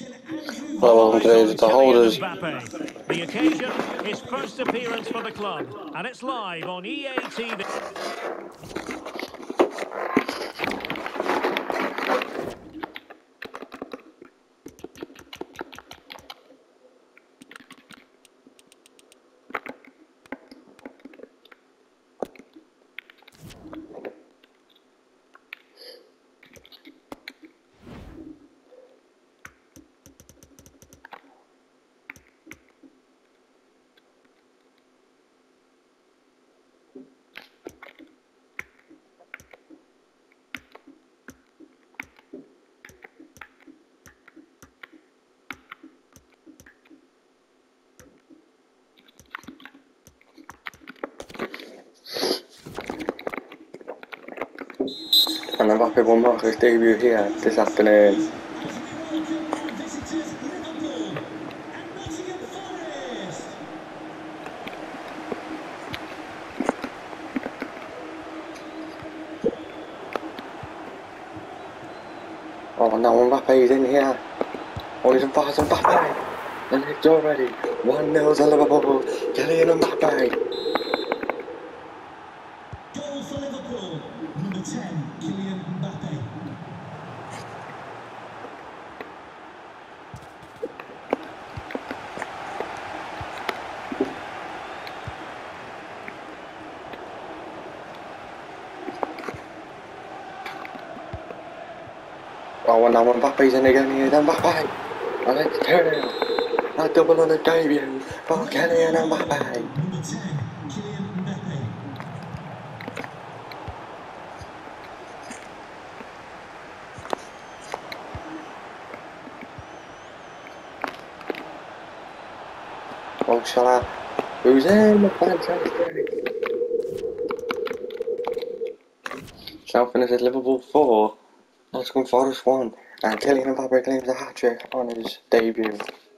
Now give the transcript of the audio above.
Hello, welcome to the holders. Mbappe. The occasion, his first appearance for the club, and it's live on EA TV. And Mbappe will mark his debut here this afternoon. Oh no, Mbappe's in here. Oh, he's in fast, Mbappe. And it's already 1-0 to Liverpool. Kylian Mbappe. Goal for Liverpool, number 10, Kylian Mbappe. Oh, and now Mbappe's in again here. Mbappe. And it's 2-0. A double on the debut for Kylian Mbappe. Number 10, Kylian Mbappe. Oh, Salah. Who's in? Fantastic. South finishes Liverpool 4. Nottingham Forest 1. And Kylian Mbappe claims a hat-trick on his debut.